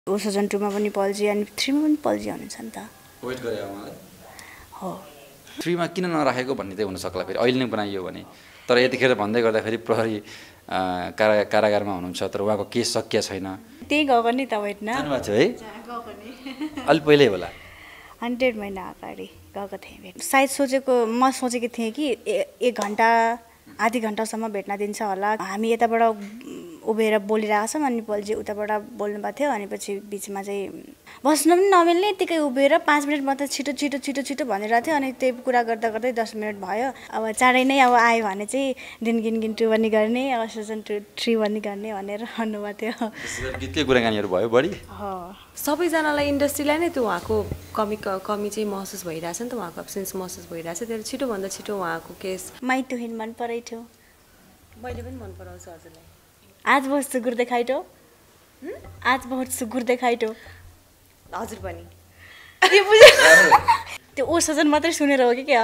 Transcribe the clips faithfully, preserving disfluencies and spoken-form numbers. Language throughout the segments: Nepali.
ओ सिजन टू मा पनि पल्जी अनि थ्री मा पनि पल्जी हुनुहुन्छ नि त वेट गरे उहाँले हो थ्री मा किन नराखेको भन्ने चाहिँ हुन सक्ला फेरि अहिले नै बनाइयो भने तर यतिखेर भन्दै गर्दा फेरि प्रहरी कारा कारागारमा हुनुहुन्छ तर उहाँको केस सकिया छैन त्यही गएको नि त वेट न जानुभएको छ है गएको नि अलि पहिल्यै होला हन्ड्रेड महिना अगाडि गएको थिएँ भेट सायद सोचेको म सोचेको थिएँ कि एक घन्टा आधी घन्टासम्म भेट्न दिन्छ होला हामी यताबाट उभिएर बोलिरहेको छौँ अनि पल्जी उताबाट बोल्नुभएको थियो अनि पछि बिचमा चाहिँ बस्न पनि नमिल्ने यत्तिकै उभिएर पाँच मिनट मात्रै छिटो छिटो छिटो छिटो भनिरहेको थियो अनि त्यही कुरा गर्दा गर्दै दस मिनट भयो अब चाँडै नै अब आयो भने चाहिँ दिन गिन गिन टू पनि गर्ने अब सिजन टू थ्री पनि गर्ने भनेर भन्नुभएको थियो गीतकै कुराकानीहरू भयो बढी सबैजनालाई इन्डस्ट्रीलाई नै त्यो उहाँको कमी कमी चाहिँ महसुस भइरहेछ नि त उहाँको एब्सेन्स महसुस भइरहेछ त्यसले छिटोभन्दा छिटो उहाँको केस माइ टु हिन मन पराइ थियो मैले पनि मन पराउँछु हजुरलाई आज बहुत सुगुर देखाइटो आज बहुत सुगुर देखाइटो हजुर पनि त्यो बुझ्यो त्यो ओ सजन मात्रै सुनेर हो कि क्या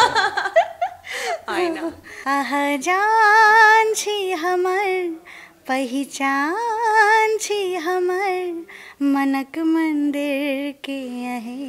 हैन आह जान छी हमर पहिचान छी हमर मनक मंदिर के यही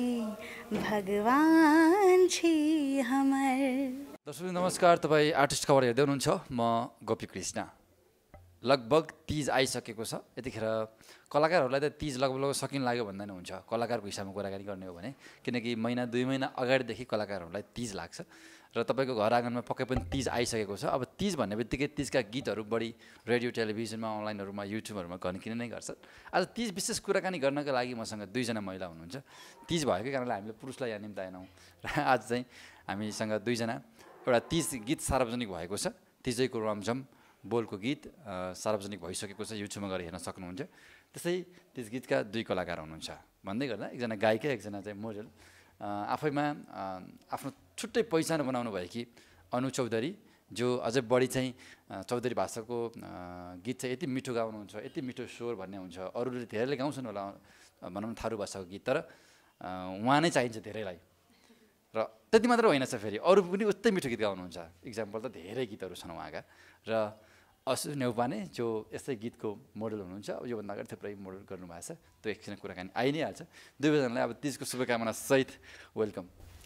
भगवान छी हमर दर्शक नमस्कार तपाईँ आर्टिस्ट खबर हेर्दै हुनुहुन्छ म गोपी कृष्ण लगभग तीज आइसकेको छ यतिखेर कलाकारहरूलाई त तीज लगभग लगभग सकिन लाग्यो भन्दा नै हुन्छ कलाकारको हिसाबमा कुराकानी गर्ने हो भने किनकि महिना दुई महिना अगाडिदेखि कलाकारहरूलाई तीज लाग्छ र तपाईँको घर आँगनमा पक्कै पनि तीज आइसकेको छ अब तीज भन्ने बित्तिकै तीजका गीतहरू बढी रेडियो टेलिभिजनमा अनलाइनहरूमा युट्युबहरूमा घन्किने नै गर्छ आज तीज विशेष कुराकानी गर्नका लागि मसँग दुईजना महिला हुनुहुन्छ तीज भएकै कारणले हामीले पुरुषलाई यहाँ निम्ताएनौँ र आज चाहिँ हामीसँग दुईजना एउटा तीज गीत सार्वजनिक भएको छ तीजैको रमझम बोलको गीत सार्वजनिक भइसकेको छ युट्युबमा गएर हेर्न सक्नुहुन्छ त्यसै तीज गीतका दुई कलाकार हुनुहुन्छ भन्दै गर्दा एकजना गायिका एकजना चाहिँ मोडल आफैमा आफ्नो छुट्टै पहिचान बनाउनु भएकी अनु चौधरी जो अझै बढी चाहिँ चौधरी भाषाको गीत चाहिँ यति मिठो गाउनुहुन्छ यति मिठो स्वर भन्ने हुन्छ अरूले धेरैले गाउँछन् होला भनौँ थारू भाषाको गीत तर उहाँ नै चाहिन्छ धेरैलाई र त्यति मात्र होइन छ फेरि अरू पनि उस्तै मिठो गीत गाउनुहुन्छ इक्जाम्पल त धेरै गीतहरू छन् उहाँका र असु नेउपाने जो यस्तै गीतको मोडल हुनुहुन्छ अब योभन्दा अगाडि थुप्रै मोडल गर्नुभएको छ त्यो एकछिन कुराकानी आइ नै हाल्छ दुवैजनालाई अब तीजको शुभकामना सहित वेलकम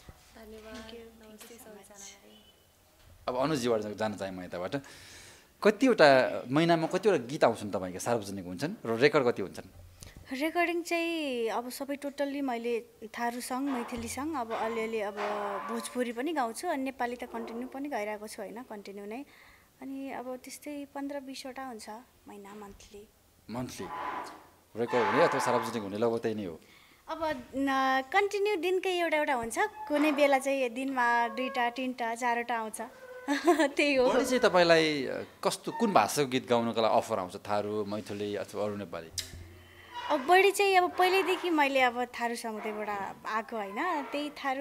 अब अनुजीबाट जान चाहेँ म यताबाट कतिवटा महिनामा कतिवटा गीत आउँछन् तपाईँको सार्वजनिक हुन्छन् र रेकर्ड कति हुन्छन् रेकर्डिङ चाहिँ अब सबै टोटल्ली मैले थारू सङ मैथिली सङ अब अलिअलि अब भोजपुरी पनि गाउँछु अनि नेपाली त कन्टिन्यू पनि गाइरहेको छु होइन कन्टिन्यू नै अनि अब त्यस्तै पन्ध्र बिसवटा हुन्छ महिना मन्थली मन्थली रेकर्ड हुने अथवा सार्वजनिक हुने लगभग त्यही नै हो अब कन्टिन्यू दिनकै एउटा एउटा हुन्छ कुनै बेला चाहिँ दिनमा दुईवटा तिनवटा चारवटा आउँछ त्यही हो चाहिँ तपाईँलाई कस्तो कुन भाषाको गीत गाउनको लागि अफर आउँछ थारू मैथिली अथवा अरू नेपाली अब बढी चाहिँ अब पहिल्यैदेखि मैले अब थारू समुदायबाट आएको होइन त्यही थारू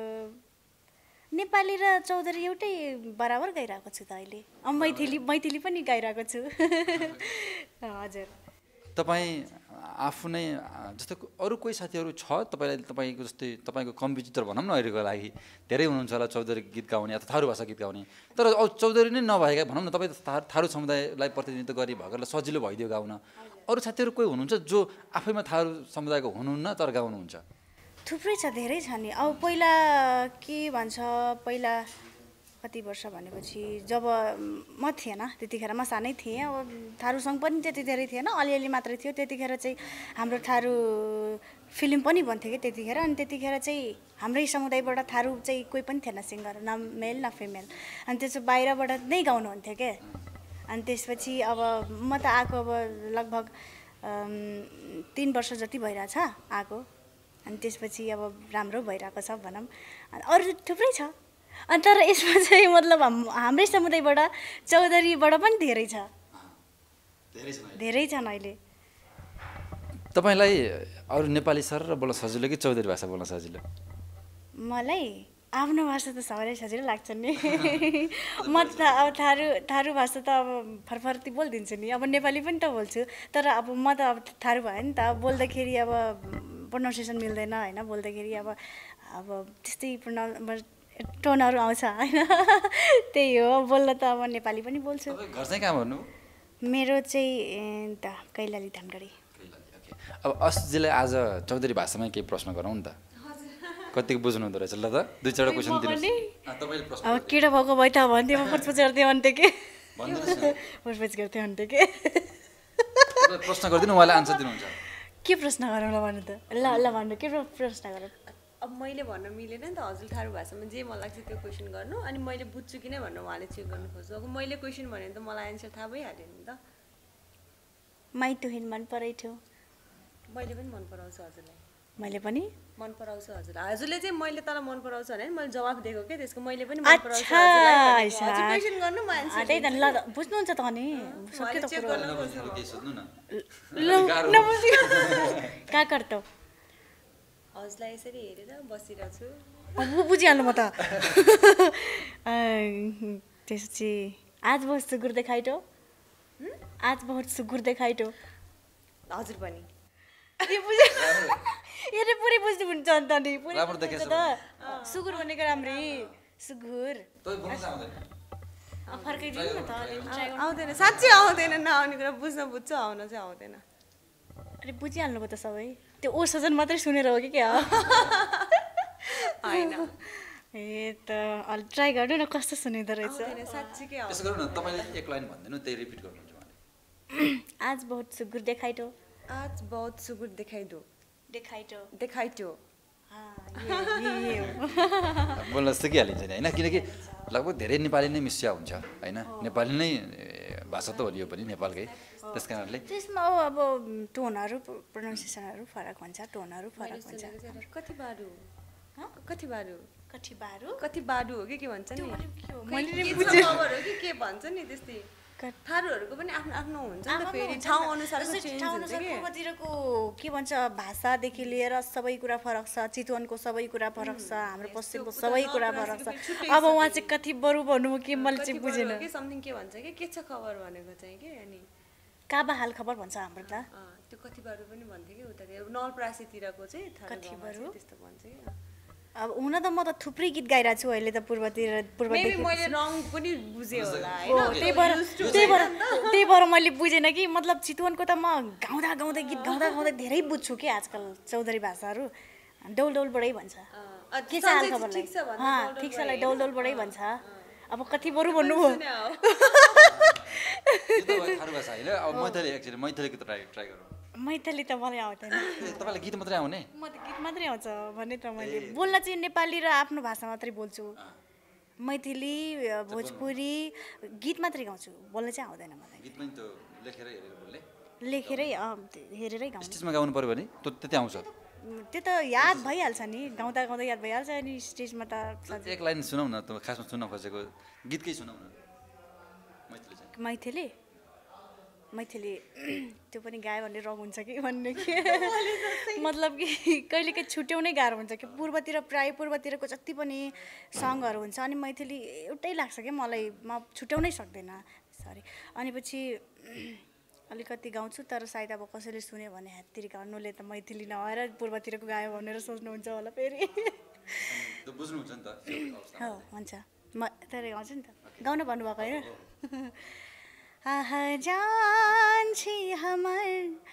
नेपाली र चौधरी एउटै बराबर गाइरहेको छु त अहिले अब मैथिली मैथिली पनि गाइरहेको छु हजुर तपाईँ आफू नै जस्तो अरू कोही साथीहरू छ तपाईँलाई तपाईँको जस्तै तपाईँको कम्पिटिटर भनौँ न अहिलेको लागि धेरै हुनुहुन्छ होला चौधरी गीत गाउने अथवा थारू भाषा गीत गाउने तर चौधरी नै नभएका भनौँ न तपाईँ थारू समुदायलाई प्रतिनिधित्व गरी भएकोलाई सजिलो भइदियो गाउन अरू साथीहरू कोही हुनुहुन्छ जो आफैमा थारू समुदायको हुनुहुन्न तर गाउनुहुन्छ थुप्रै छ धेरै छ नि अब पहिला के भन्छ पहिला कति वर्ष भनेपछि जब म थिएन त्यतिखेर म सानै थिएँ अब थारू सङ पनि त्यति धेरै थिएन अलिअलि मात्रै थियो त्यतिखेर चाहिँ हाम्रो थारू फिल्म पनि बन्थ्यो कि त्यतिखेर अनि त्यतिखेर चाहिँ हाम्रै समुदायबाट थारू चाहिँ कोही पनि थिएन सिङ्गर न मेल न फिमेल अनि त्यसो बाहिरबाट नै गाउनुहुन्थ्यो क्या अनि त्यसपछि अब म त आएको अब लगभग तिन वर्ष जति भइरहेछ आएको अनि त्यसपछि अब राम्रो भइरहेको छ भनौँ अरू थुप्रै छ अनि तर यसमा चाहिँ मतलब हाम्रै समुदायबाट चौधरीबाट पनि धेरै छ धेरै छन् अहिले तपाईँलाई अरू नेपाली सर र बोल्न सजिलो कि चौधरी भाषा बोल्न सजिलो मलाई आफ्नो भाषा त सबैलाई सजिलो लाग्छ नि म त अब थारू थारू भाषा त अब फरफर्ती बोलिदिन्छु नि अब नेपाली पनि त बोल्छु तर अब म त अब थारू भयो नि त बोल्दाखेरि अब प्रोनाउन्सिएसन मिल्दैन होइन बोल्दाखेरि अब अब त्यस्तै प्रोनाउन् टोनहरू आउँछ होइन त्यही हो बोल्न त अब नेपाली पनि बोल्छु घर चाहिँ कहाँ भन्नु मेरो चाहिँ त कैलाली धामगढी अब अशुजीलाई आज चौधरी भाषामा केही प्रश्न गरौँ नि त कतिको बुझ्नु हुँदो रहेछ ल त दुई चारवटा क्वेसन दिनुहोस् तपाईँले प्रश्न अब केटा भएको भए त भन्थ्यो म पुछपुछ गर्थेँ भन्थ्यो के पुछपुछ गर्थेँ भन्थ्यो के प्रश्न गरिदिनु उहाँले आन्सर दिनुहुन्छ के प्रश्न गरौँ ल भन्नु त ल ल भन्नु के प्रश्न गरौँ अब मैले भन्न मिलेन नि त हजुर थारू भाषामा जे मन लाग्छ त्यो क्वेसन गर्नु अनि मैले बुझ्छु कि नै भनेर उहाँले चेक गर्नु खोज्छु अब मैले क्वेसन भने त मलाई एन्सर थाहा भइहाल्यो नि त माइतुहिन मन पराइथ्यो मैले पनि मन पराउँछु हजुरलाई मैले पनि मन पराउँछु हजुर हजुरले चाहिँ मैले तँलाई मन पराउँछु भने मैले जवाफ दिएको के त्यसको मैले पनि मन पराउँछु हजुर क्वेसन गर्नु म एन्सर त्यही त ल बुझ्नुहुन्छ त अनि सक्यो त चेक कुरो गर्न खोज्छु केही सोध्नु न ल नबुझ्यो का गर्तो हजुरलाई यसरी हेरेर बसिरहेको छु अब बुझिहाल्नु म त त्यसपछि आज बहुत सुगुर देखाइटो आज बहुत सुगुर देखाइटो हजुर पनि यो बुझ्यो यो पुरै बुझ्नु हुन्छ अन्त नि पुरै राम्रो देखेछ त सुगुर भनेको राम्री सुगुर फर्काइदिनु न त आउँदैन साँच्चै आउँदैन नआउने कुरा बुझ्न बुझ्छु आउन चाहिँ आउँदैन अरे बुझिहाल्नु भयो त सबै त्यो ओ सजन मात्रै सुनेर हो कि क्या होइन ए त अलि ट्राई गर्नु न कस्तो सुनिँदो रहेछ साँच्चीकै त्यसो गर्नु न तपाईँले एक लाइन भन्दिनु त्यही रिपिट गर्नुहुन्छ उहाँले आज बहुत सुगुर देखाइटो आज बहुत सुगुर देखाइदो देखाइटो देखाइटो बोल्न सिकिहालिन्छ नि होइन किनकि लगभग धेरै नेपाली नै मिसिया हुन्छ होइन नेपाली नै भाषा त हो यो पनि नेपालकै त्यस कारणले त्यसमा अब टोनहरू प्रोनाउन्सिएसनहरू फरक हुन्छ टोनहरू फरक हुन्छ कति बाडु कति बाडु कति बारु कति बाडु हो कि के भन्छ नि मैले खबर हो कि के भन्छ नि त्यस्तै थारूहरूको पनि आफ्नो आफ्नो हुन्छ नि त फेरि ठाउँ अनुसारको चेन्ज हुन्छ के पूर्वतिरको के भन्छ भाषादेखि लिएर सबै कुरा फरक छ चितवनको सबै कुरा फरक छ हाम्रो पश्चिमको सबै कुरा फरक छ अब उहाँ चाहिँ कति बरु भन्नु के मैले चाहिँ बुझेन के समथिङ के भन्छ कि के छ खबर भनेको चाहिँ के अनि काबा हाल खबर भन्छ हाम्रो त त्यो कति बारु पनि भन्थ्यो कि उता नलप्रासीतिरको चाहिँ कति बरु त्यस्तो भन्छ कि अब हुन त म त थुप्रै गीत गाइरहेको छु अहिले त पूर्वतिर पूर्वदेखि मैले रङ पनि बुझेँ होला त्यही भएर त्यही भएर त्यही भएर मैले बुझेन कि मतलब चितवनको त म गाउँदा गाउँदै गीत गाउँदा गाउँदै धेरै बुझ्छु कि आजकल चौधरी भाषाहरू डौल डौलबाटै भन्छ के छ हाल खबरलाई ठिक छ डौल डौलबाटै भन्छ अब कति बरु भन्नुभयो मैथली एक्चुअली मैथलीको ट्राई ट्राई गरौँ मैथली त मलाई आउँदैन तपाईँलाई गीत मात्रै आउने म त गीत मात्रै आउँछ भने त मैले बोल्न चाहिँ नेपाली र आफ्नो भाषा मात्रै बोल्छु मैथिली भोजपुरी गीत मात्रै गाउँछु बोल्न चाहिँ आउँदैन मलाई गीत पनि त लेखेर हेरेर बोल्ने लेखेरै हेरेरै गाउँछु स्टेजमा गाउनु पर्यो भने त त्यति आउँछ त्यो त याद भइहाल्छ नि गाउँदा गाउँदा याद भइहाल्छ अनि स्टेजमा त एक लाइन सुनाउ न त खासमा सुन्न खोजेको गीतकै सुनाउ न मैथिली चाहिँ मैथिली मैथिली त्यो पनि गायो भने रङ हुन्छ कि भन्ने कि मतलब कि कहिले काहीँ छुट्याउनै गाह्रो हुन्छ कि पूर्वतिर प्रायः पूर्वतिरको जति पनि सङ्गहरू हुन्छ अनि मैथिली एउटै लाग्छ कि मलाई म छुट्याउनै सक्दैन सरी अनि पछि अलिकति गाउँछु तर सायद अब कसैले सुन्यो भने हाततिर गाउनुले त मैथिली नभएर पूर्वतिरको गायो भनेर सोच्नुहुन्छ होला फेरि बुझ्नुहुन्छ नि त हो हुन्छ म तर गाउँछु नि त गाउन भन्नुभएको होइन आह जान छी हमर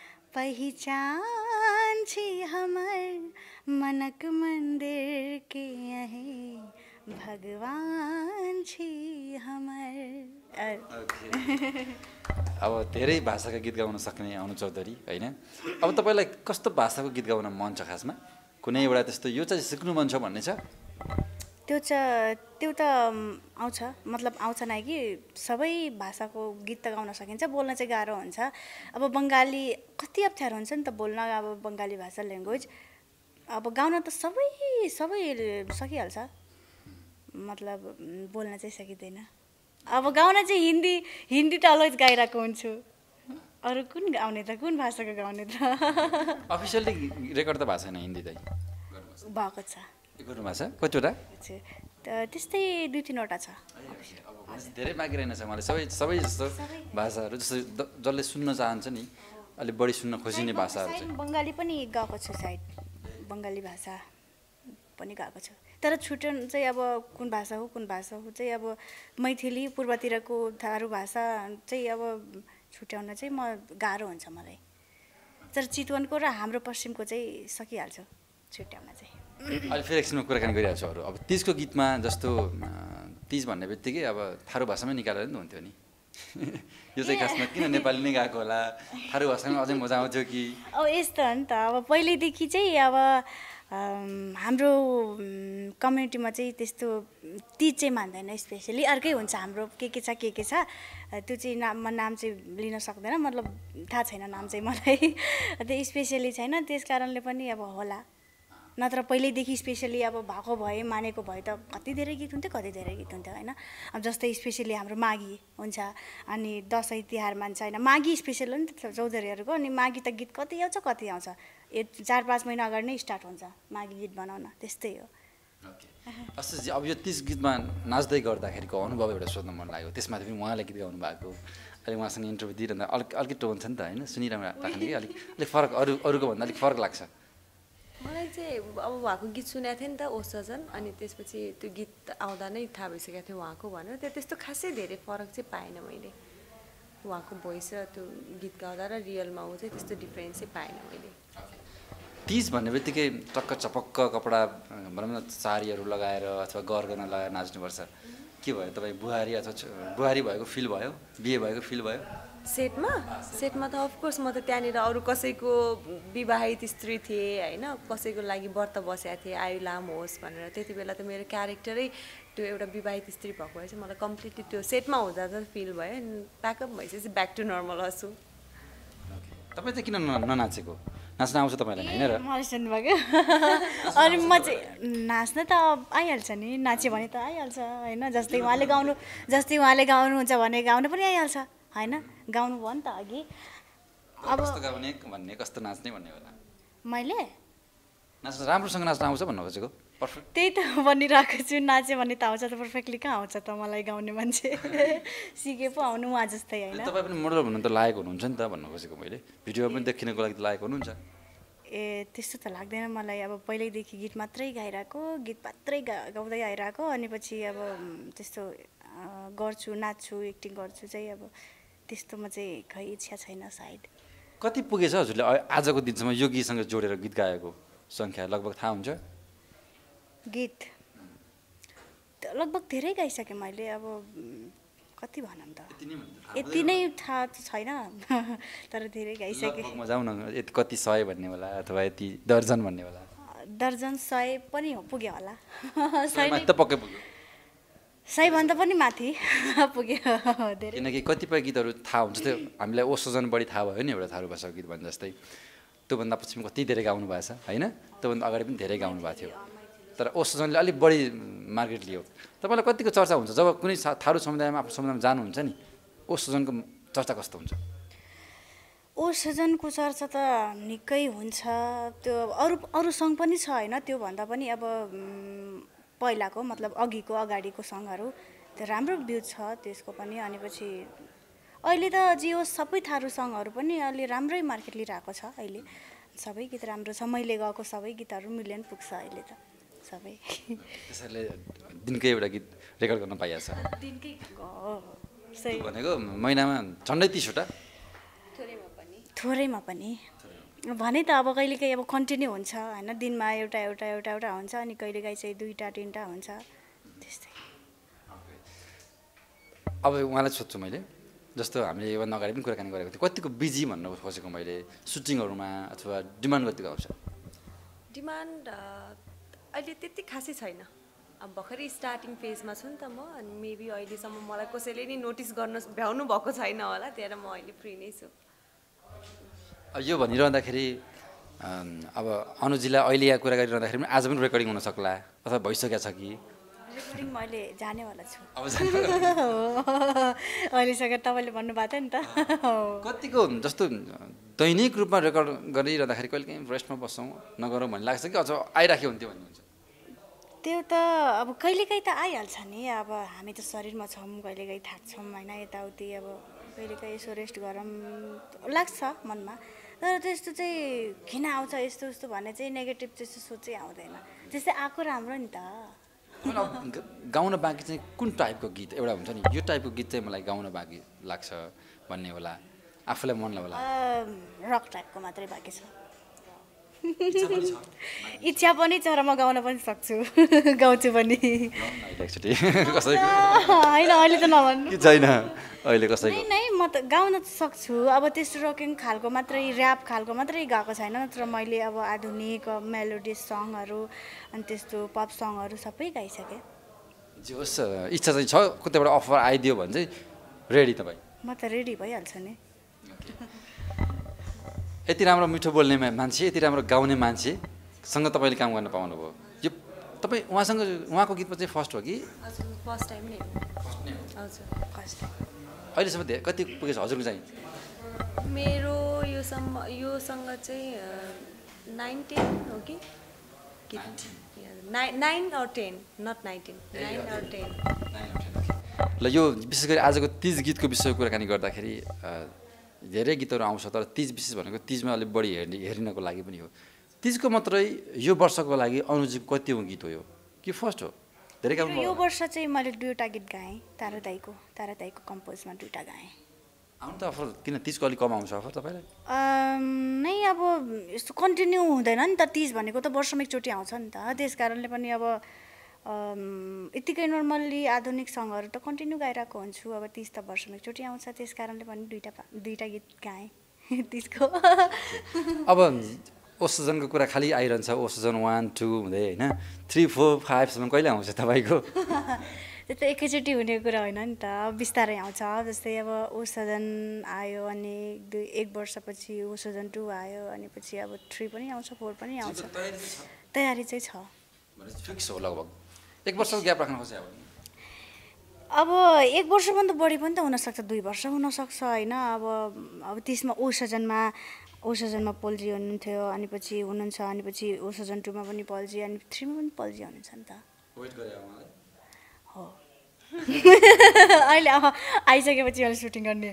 पहिचान छी हमर मनक मंदिर के यही भगवान छी हमर अब धेरै भाषाका गीत गाउन सक्ने अनु चौधरी होइन अब तपाईँलाई कस्तो भाषाको गीत गाउन मन छ खासमा कुनै एउटा त्यस्तो यो चाहिँ सिक्नु मन छ भन्ने छ त्यो छ त्यो त आउँछ मतलब आउँछ नै कि सबै भाषाको गीत त गाउन सकिन्छ बोल्न चाहिँ गाह्रो हुन्छ अब बङ्गाली कति अप्ठ्यारो हुन्छ नि त बोल्न अब बङ्गाली भाषा ल्याङ्ग्वेज अब गाउन त सबै सबै सकिहाल्छ मतलब बोल्न चाहिँ सकिँदैन अब गाउन चाहिँ हिन्दी हिन्दी त अलवेज गाइरहेको हुन्छु अरू कुन गाउने त कुन भाषाको गाउने त अफिसियली रेकर्ड त भएको छैन हिन्दी त भएको छ गर्नु भएको छ कतिवटा त्यस्तै दुई तिनवटा छ धेरै बाँकी रहेन छ मलाई सबै सबै जस्तो भाषाहरू जस्तो जसले सुन्न चाहन्छ नि अलिक बढी सुन्न खोजिने भाषाहरू चाहिँ बङ्गाली पनि गएको छु सायद बङ्गाली भाषा पनि गएको छु तर छुट्याउनु चाहिँ अब कुन भाषा हो कुन भाषा हो चाहिँ अब मैथिली पूर्वतिरको थारू भाषा चाहिँ अब छुट्याउन चाहिँ म गाह्रो हुन्छ मलाई तर चितवनको र हाम्रो पश्चिमको चाहिँ सकिहाल्छ छुट्याउन चाहिँ। अहिले फेरि एकछिनमा कुराकानी गरिरहेको छु अरू। अब तिजको गीतमा जस्तो तिज भन्ने बित्तिकै अब थारू भाषामै निकालेर नि हुन्थ्यो नि यो चाहिँ खासमा किन नेपाली नै गाएको होला, थारू भाषामा अझै मजा आउँथ्यो कि? अब यस्तो हो नि त, अब पहिल्यैदेखि चाहिँ अब हाम्रो कम्युनिटीमा चाहिँ त्यस्तो तिज चाहिँ मान्दैन स्पेसली, अर्कै हुन्छ हाम्रो के के छ के के छ त्यो चाहिँ नाम नाम चाहिँ लिन सक्दैन, मतलब थाहा छैन नाम चाहिँ मलाई त्यो स्पेसली छैन, त्यस कारणले पनि अब होला, नत्र पहिल्यैदेखि स्पेसली अब भएको भए मानेको भए त कति धेरै गीत हुन्थ्यो कति धेरै गीत हुन्थ्यो होइन। अब जस्तै स्पेसली हाम्रो माघी हुन्छ, अनि दसैँ तिहार मान्छ होइन, माघी स्पेसल हो नि त चौधरीहरूको, अनि माघी त गीत कति आउँछ कति आउँछ, ए चार पाँच महिना अगाडि नै स्टार्ट हुन्छ माघी गीत बनाउन, त्यस्तै हो। अस्ति अब यो तिज गीतमा नाच्दै गर्दाखेरिको अनुभव एउटा सोध्न मन लाग्यो, त्यसमाथि पनि उहाँले गीत गाउनु भएको, अहिले उहाँसँग इन्टरभ्यू दिइरहँदा अलिक अलिकति टोन छ नि त होइन, सुनिरहनु राख्ने कि अलिक अलिक फरक अरू अरूको भन्दा अलिक फरक लाग्छ मलाई चाहिँ। अब उहाँको गीत सुनेको थिएँ नि त ओ सजन, अनि त्यसपछि त्यो गीत आउँदा नै थाहा भइसकेको थियो उहाँको भनेर, त्यो त्यस्तो खासै धेरै फरक चाहिँ पाएन मैले, उहाँको भोइस र त्यो गीत गाउँदा र रियलमा ऊ चाहिँ त्यस्तो डिफ्रेन्स चाहिँ पाएन मैले। तिज भन्ने बित्तिकै टक्क चपक्क कपडा भनौँ न साडीहरू लगाएर अथवा गरगहना लगाएर नाच्नुपर्छ, के भयो तपाईँ बुहारी अथवा बुहारी भएको फिल भयो, बिहे भएको फिल भयो? सेटमा सेटमा त अफकोर्स म त त्यहाँनिर अरू कसैको विवाहित स्त्री थिएँ होइन, कसैको लागि व्रत बसेको थिएँ आयु लामो होस् भनेर, त्यति बेला त मेरो क्यारेक्टरै त्यो एउटा विवाहित स्त्री भएको भए चाहिँ मलाई कम्प्लिटली त्यो सेटमा हुँदा त फिल भयो, प्याकअप भइसकेपछि ब्याक टु नर्मल हँसु। तपाईँ चाहिँ किन ननाचेको? नाच्न आउँछ तपाईँलाई होइन र? मलाई सुन्नुभएको अनि म चाहिँ नाच्न त आइहाल्छ नि, नाच्यो भने त आइहाल्छ होइन, जस्तै उहाँले गाउनु जस्तै उहाँले गाउनुहुन्छ भने गाउनु पनि आइहाल्छ होइन, गाउनु भयो नि त अघि। अब कस्तो गाउने भन्ने कस्तो नाच्ने भन्ने होला, मैले नाच्न राम्रोसँग नाच्न आउँछ भन्नु खोजेको? पर्फेक्ट त्यही त भनिरहेको छु, नाच्यो भने त आउँछ त, पर्फेक्टली कहाँ आउँछ त मलाई गाउने मान्छे सिके पो आउनु उहाँ जस्तै होइन। तपाईँ पनि मोडल भन्नु त लायक हुनुहुन्छ नि त भन्नु खोजेको मैले, भिडियो पनि देखिनको लागि त लायक हुनुहुन्छ? ए त्यस्तो त लाग्दैन मलाई, अब पहिल्यैदेखि गीत मात्रै गाइरहेको, गीत मात्रै गा गाउँदै आइरहेको, अनि पछि अब त्यस्तो गर्छु नाच्छु एक्टिङ गर्छु चाहिँ अब त्यस्तोमा चाहिँ खै इच्छा छैन सायद। कति पुगेछ हजुरले आजको दिनसम्म यो गीतसँग जोडेर गीत गाएको सङ्ख्या लगभग थाहा हुन्छ? गीत लगभग धेरै गाइसकेँ मैले, अब कति भनौँ त यति नै थाहा छैन तर धेरै गाइसकेँ। जाउँ न यति कति सय भन्ने होला अथवा यति दर्जन भन्ने होला? दर्जन सय पनि हो पुग्यो होला, सय त पक्कै पुग्यो, सयभन्दा पनि माथि पुग्यो धेरै। किनकि कतिपय गीतहरू थाहा हुन्छ त्यो हामीलाई ओ सजन बढी थाहा भयो नि एउटा थारू भाषाको गीत भने जस्तै, त्योभन्दा पछि कति धेरै गाउनु भएको छ होइन, त्योभन्दा अगाडि पनि धेरै गाउनु भएको थियो, तर ओ सजनले अलिक बढी मार्केट लियो। तपाईँलाई कतिको चर्चा हुन्छ जब कुनै थारू समुदायमा आफ्नो समुदायमा जानुहुन्छ नि, ओ सजनको चर्चा कस्तो हुन्छ? ओ सजनको चर्चा त निकै हुन्छ, त्यो अरू अरू सङ्ग पनि छ होइन, त्योभन्दा पनि अब पहिलाको मतलब अघिको अगाडिको सङ्गहरू त्यो राम्रो भ्यू छ त्यसको पनि, अनि पछि अहिले त जे होस् सबै थारू सङ्गहरू पनि अलि राम्रै मार्केट लिइरहेको छ, अहिले सबै गीत राम्रो छ, मैले गाएको सबै गीतहरू मिलियन पुग्छ अहिले त सबै। त्यसैले दिनकै एउटा गीत रेकर्ड गर्न पाइएको छ? दिनकै सही भनेको महिनामा झन्डै तिसवटा? थोरैमा पनि थोरैमा पनि भने त अब कहिलेकाहीँ अब कन्टिन्यू हुन्छ होइन, दिनमा एउटा एउटा एउटा एउटा हुन्छ, अनि कहिलेकाहीँ चाहिँ दुईवटा तिनवटा हुन्छ त्यस्तै। अब उहाँलाई सोध्छु मैले, जस्तो हामीले योभन्दा अगाडि पनि कुराकानी गरेको थियौँ, कतिको बिजी भन्नु खोजेको मैले, सुटिङहरूमा अथवा डिमान्ड कतिको आउँछ? डिमान्ड अहिले त्यति खासै छैन, अब भर्खरै स्टार्टिङ फेजमा छु नि त म, अनि मेबी अहिलेसम्म मलाई कसैले नि नोटिस गर्न भ्याउनु भएको छैन होला, त्यही भएर म अहिले फ्री नै छु। यो भनिरहँदाखेरि अब अनुजीलाई अहिले यहाँ कुरा गरिरहँदाखेरि पनि आज पनि रेकर्डिङ हुन सक्ला अथवा भइसकेको छ कि? रेकर्डिङ मैले जानेवाला छु अब अहिलेसम्म तपाईँले भन्नुभएको थियो नि त। कतिको जस्तो दैनिक रूपमा रेकर्ड गरिरहँदाखेरि कहिले काहीँ रेस्टमा बस्छौँ नगरौँ भन्ने लाग्छ कि अझ आइराख्यो हुन्थ्यो भन्नुहुन्छ? त्यो त अब कहिलेकाहीँ त आइहाल्छ नि, अब हामी त शरीरमा छौँ, कहिलेकाहीँ थाक्छौँ होइन, यताउति अब कहिलेकाहीँ यसो रेस्ट गरौँ लाग्छ मनमा, तर त्यस्तो चाहिँ किन आउँछ यस्तो उस्तो भन्ने चाहिँ नेगेटिभ त्यस्तो सोचै आउँदैन, त्यस्तै आएको राम्रो नि त। गाउन बाँकी चाहिँ कुन टाइपको गीत एउटा हुन्छ नि, यो टाइपको गीत चाहिँ मलाई गाउन बाँकी लाग्छ भन्ने होला, आफूलाई मन लाग्ला रक टाइपको मात्रै बाँकी छ इच्छा पनि छ र म गाउन पनि सक्छु गाउँछु पनि होइन अहिले त नभन्नु छैन अहिले कसैको नै म त गाउन त सक्छु अब त्यस्तो रकिङ खालको मात्रै ऱ्याप खालको मात्रै गएको छैन नत्र मैले अब आधुनिक मेलोडियस सङहरू अनि त्यस्तो पप सङहरू सबै गाइसकेँ जे होस् इच्छा चाहिँ छ कतैबाट अफर आइदियो भने चाहिँ रेडी तपाईँ म त रेडी भइहाल्छु नि यति राम्रो मिठो बोल्ने मान्छे यति राम्रो गाउने मान्छेसँग तपाईँले काम गर्न पाउनुभयो यो तपाईँ उहाँसँग उहाँको गीतमा चाहिँ फर्स्ट हो कि फर्स्ट टाइम नै हजुर फर्स्ट टाइम अहिलेसम्म धेरै कति पुगेछ हजुरको चाहिँ मेरो योसम्म योसँग चाहिँ नाइन टेन हो कि nine nine or ten not nineteen nine or ten ल यो विशेष गरी आजको तिज गीतको विषयको कुराकानी गर्दाखेरि धेरै गीतहरू आउँछ तर तिज विशेष भनेको तिजमा अलिक बढी हेर्ने हेरिनको लागि पनि हो तिजको मात्रै यो वर्षको लागि अनुजीव कतिौँ गीत हो यो कि फर्स्ट हो धेरै काम यो वर्ष चाहिँ मैले दुईवटा गीत गाएँ तारा दाईको तारा दाईको कम्पोजमा दुईवटा गाएँ आउनु त अफर किन तिजको अलिक कम आउँछ अफर तपाईँलाई नै अब यस्तो कन्टिन्यू हुँदैन नि त तिज भनेको त वर्षमा एकचोटि आउँछ नि त त्यस कारणले पनि अब यत्तिकै नर्मल्ली आधुनिक सङहरू त कन्टिन्यू गाइरहेको हुन्छु अब तिज त वर्षमा एकचोटि आउँछ त्यस कारणले पनि दुईवटा दुईवटा गीत गाएँ तिजको अब ओसजनको कुरा खालि आइरहन्छ ओसजन वान टू हुँदै होइन थ्री फोर फाइभसम्म कहिले आउँछ तपाईँको त्यो त एकैचोटि हुने कुरा होइन नि त बिस्तारै आउँछ जस्तै अब ओसजन आयो अनि दुई एक वर्षपछि ओसजन टू आयो अनि पछि अब थ्री पनि आउँछ फोर पनि आउँछ तयारी चाहिँ छ फिक्स हो लगभग एक वर्षको ग्याप राख्नु खोज्छ अब एक वर्षभन्दा बढी पनि त हुनसक्छ दुई वर्ष हुनसक्छ होइन अब अब त्यसमा ओसजनमा ओसजनमा पल्जी हुनुहुन्थ्यो अनि पछि हुनुहुन्छ अनि पछि ओसजन टूमा पनि पल्जी अनि थ्रीमा पनि पल्जी हुनुहुन्छ नि त वेट गरे उहाँले हो अहिले अब आइसकेपछि अहिले सुटिङ गर्ने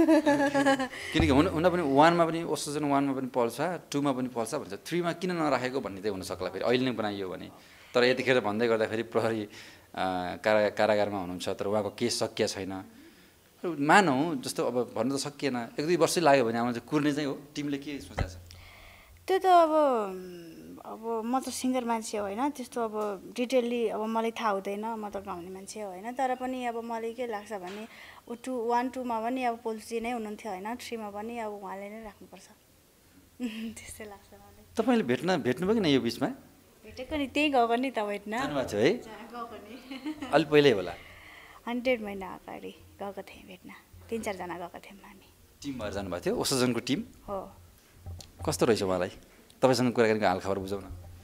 किनकि हुन हुन पनि वानमा पनि ओसजन वानमा पनि पल्छ टूमा पनि पल्छ भन्छ थ्रीमा किन नराखेको भन्ने चाहिँ हुनसक्ला फेरि अहिले नै बनाइयो भने तर यतिखेर भन्दै गर्दाखेरि प्रहरी कारा कारागारमा हुनुहुन्छ तर उहाँको केस सकिया छैन मानौँ जस्तो अब भन्नु त सकिएन एक दुई वर्षै लाग्यो भने आमा चाहिँ कुर्ने चाहिँ हो टिमले के सोचेको छ त्यो त अब अब म त सिङ्गर मान्छे होइन त्यस्तो अब डिटेल्ली अब मलाई थाहा हुँदैन म त गाउने मान्छे होइन तर पनि अब मलाई के लाग्छ भने ऊ टू वान टूमा पनि अब पोल्सी नै हुनुहुन्थ्यो होइन थ्रीमा पनि अब उहाँले नै राख्नुपर्छ त्यस्तै लाग्छ मलाई तपाईँले भेट्न भेट्नुभयो कि न यो बिचमा भेटेको नि त्यही गएको नि त भेट्न जानुभएको थियो है गएको नि अलि पहिल्यै होला हन्ड्रेड महिना अगाडि गएको थिएँ भेट्न तिन चारजना गएको थियौँ हामी टिम भएर जानुभएको थियो ओसजनको टिम हो कस्तो रहेछ उहाँलाई तपाईँसँग कुराकानीको हालखबर बुझाउन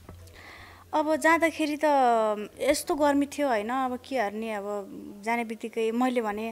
अब जाँदाखेरि त यस्तो गर्मी थियो होइन अब के गर्ने अब जाने बित्तिकै मैले भने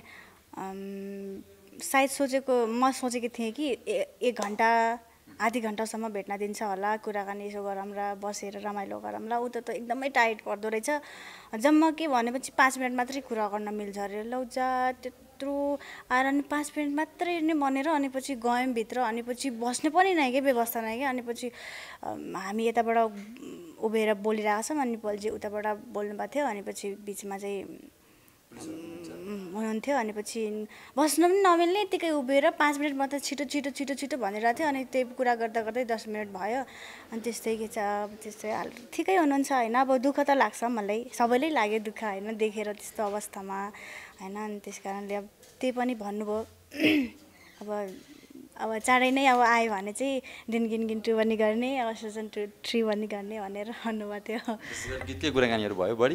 सायद सोचेको म सोचेको थिएँ कि एक घन्टा आधी घन्टासम्म भेट्न दिन्छ होला कुराकानी यसो गरौँ र बसेर रमाइलो गरौँ ल उता त एकदमै टाइट पर्दो रहेछ जम्मा के भनेपछि पाँच मिनट मात्रै कुरा गर्न मिल्छ अरे लौ जा त्यत्रो आएर अनि पाँच मिनट मात्रै नै भनेर अनि पछि गयौँ भित्र अनि पछि बस्ने पनि नै के व्यवस्था नै कि अनि पछि हामी यताबाट उभिएर बोलिरहेको छौँ अनि पल्जी उताबाट बोल्नुभएको थियो अनि पछि बिचमा चाहिँ हुनुहुन्थ्यो अनि पछि बस्नु पनि नमिल्ने यत्तिकै उभिएर पाँच मिनट मात्रै छिटो छिटो छिटो छिटो भनिरहेको थियो अनि त्यही कुरा गर्दा गर्दै दस मिनट भयो अनि त्यस्तै के छ त्यस्तै हाल ठिकै हुनुहुन्छ होइन अब दुःख त लाग्छ मलाई सबैलाई लाग्यो दुःख होइन देखेर त्यस्तो अवस्थामा होइन अनि त्यस कारणले अब त्यही पनि भन्नुभयो अब अब चाँडै नै अब आयो भने चाहिँ दिन गिन गिन टू पनि गर्ने अब सिजन टू थ्री पनि गर्ने भनेर भन्नुभएको थियो गीतकै कुराकानीहरू भयो बढी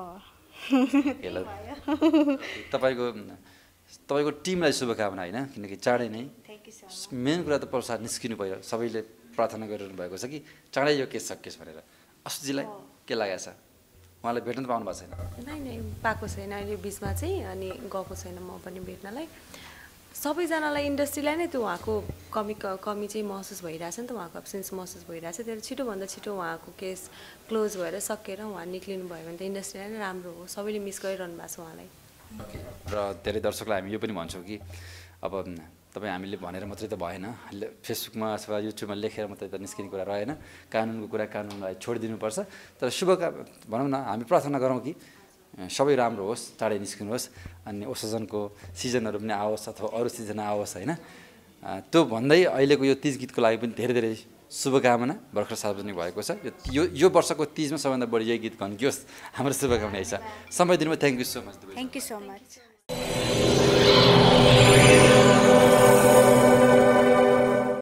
तपाईँको तपाईँको टिमलाई शुभकामना होइन किनकि चाँडै नै मेन कुरा त प्रसाद निस्किनु पर्यो सबैले प्रार्थना गरिरहनु भएको छ कि चाँडै यो केस सकियोस् भनेर असुजीलाई के लागेको छ उहाँलाई भेट्न त पाउनु भएको छैन नै नै पाएको छैन अहिले बिचमा चाहिँ अनि गएको छैन म पनि भेट्नलाई सबैजनालाई इन्डस्ट्रीलाई नै त्यो उहाँको कमी कमी चाहिँ महसुस भइरहेछ नि त उहाँको एब्सेन्स महसुस भइरहेछ त्यसले छिटोभन्दा छिटो उहाँको केस क्लोज भएर सकेर उहाँ निक्लिनु भयो भने त इन्डस्ट्रीलाई नै राम्रो हो सबैले मिस गरिरहनु भएको छ उहाँलाई र धेरै दर्शकलाई हामी यो पनि भन्छौँ कि अब तपाईँ हामीले भनेर मात्रै त भएन फेसबुकमा अथवा युट्युबमा लेखेर मात्रै त निस्किने कुरा रहेन कानुनको कुरा कानुनलाई छोडिदिनुपर्छ तर शुभकामना भनौँ न हामी प्रार्थना गरौँ कि सबै राम्रो होस् चाँडै निस्किनुहोस् अनि ओसजनको सिजनहरू पनि आओस् अथवा अरू सिजन आओस् होइन त्यो भन्दै अहिलेको यो तिज गीतको लागि पनि धेरै धेरै शुभकामना भर्खर सार्वजनिक भएको छ यो यो वर्षको तिजमा सबभन्दा बढी यही गीत घन्कियोस् हाम्रो शुभकामना छ समय दिनुमा thank you so much thank you so much